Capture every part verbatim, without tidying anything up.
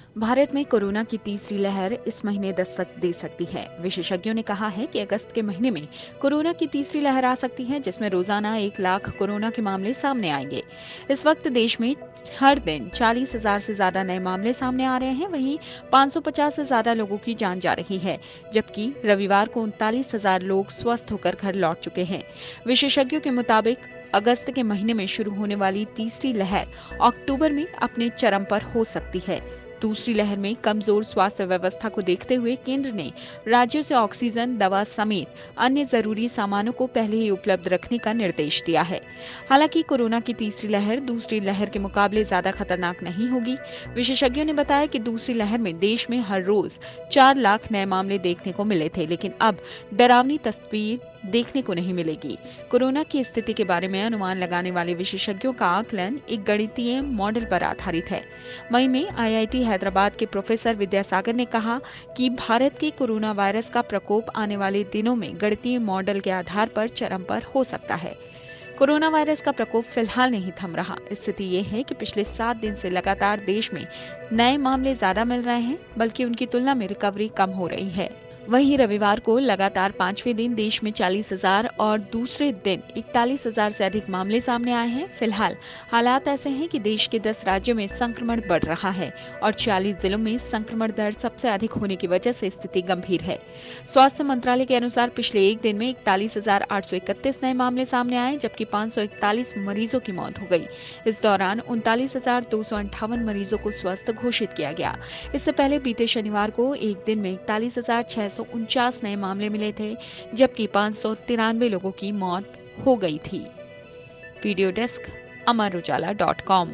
भारत में कोरोना की तीसरी लहर इस महीने दस्तक दे सकती है। विशेषज्ञों ने कहा है कि अगस्त के महीने में कोरोना की तीसरी लहर आ सकती है, जिसमें रोजाना एक लाख कोरोना के मामले सामने आएंगे। इस वक्त देश में हर दिन चालीस हजार से ज्यादा नए मामले सामने आ रहे हैं। वहीं पाँच सौ पचास से ज्यादा लोगों की जान जा रही है, जबकि रविवार को उनतालीस हजार लोग स्वस्थ होकर घर लौट चुके हैं। विशेषज्ञों के मुताबिक अगस्त के महीने में शुरू होने वाली तीसरी लहर अक्टूबर में अपने चरम पर हो सकती है। दूसरी लहर में कमजोर स्वास्थ्य व्यवस्था को देखते हुए केंद्र ने राज्यों से ऑक्सीजन, दवा समेत अन्य जरूरी सामानों को पहले ही उपलब्ध रखने का निर्देश दिया है। हालांकि कोरोना की तीसरी लहर दूसरी लहर के मुकाबले ज्यादा खतरनाक नहीं होगी। विशेषज्ञों ने बताया कि दूसरी लहर में देश में हर रोज चार लाख नए मामले देखने को मिले थे, लेकिन अब डरावनी तस्वीर देखने को नहीं मिलेगी। कोरोना की स्थिति के बारे में अनुमान लगाने वाले विशेषज्ञों का आकलन एक गणितीय मॉडल पर आधारित है। मई में आई आई टी हैदराबाद के प्रोफेसर विद्यासागर ने कहा कि भारत के कोरोना वायरस का प्रकोप आने वाले दिनों में गणितीय मॉडल के आधार पर चरम पर हो सकता है। कोरोना वायरस का प्रकोप फिलहाल नहीं थम रहा। स्थिति ये है कि पिछले सात दिन से लगातार देश में नए मामले ज्यादा मिल रहे हैं, बल्कि उनकी तुलना में रिकवरी कम हो रही है। वहीं रविवार को लगातार पांचवें दिन देश में चालीस हजार और दूसरे दिन इकतालीस हजार से अधिक मामले सामने आए हैं। फिलहाल हालात ऐसे हैं कि देश के दस राज्यों में संक्रमण बढ़ रहा है और चालीस जिलों में संक्रमण दर सबसे अधिक होने की वजह से स्थिति गंभीर है। स्वास्थ्य मंत्रालय के अनुसार पिछले एक दिन में इकतालीस हजार आठ सौ इकतीस नए मामले सामने आए, जबकि पाँच सौ इकतालीस मरीजों की मौत हो गई। इस दौरान उनतालीस हजार दो सौ अंठावन मरीजों को स्वस्थ घोषित किया गया। इससे पहले बीते शनिवार को एक दिन में इकतालीस हजार छह सौ उनचास नए मामले मिले थे, जबकि पाँच सौ तिरानवे लोगों की मौत हो गई थी। Video desk Amar Ujala dot com.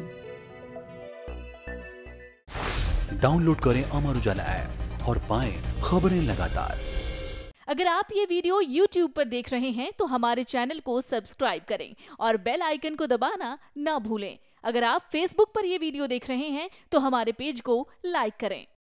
Download करें अमर उजाला ऐप और पाएं खबरें लगातार। अगर आप ये वीडियो यूट्यूब पर देख रहे हैं तो हमारे चैनल को सब्सक्राइब करें और बेल आइकन को दबाना ना भूलें। अगर आप फेसबुक पर यह वीडियो देख रहे हैं तो हमारे पेज को लाइक करें।